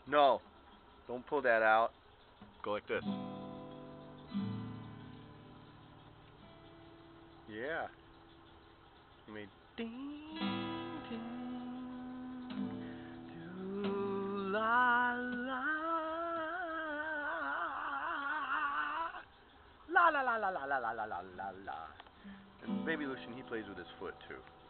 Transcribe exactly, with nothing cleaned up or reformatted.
No, don't pull that out. Go like this. Yeah. You made ding ding do la la la la la la la la la la la la. And baby Lucien, he plays with his foot too.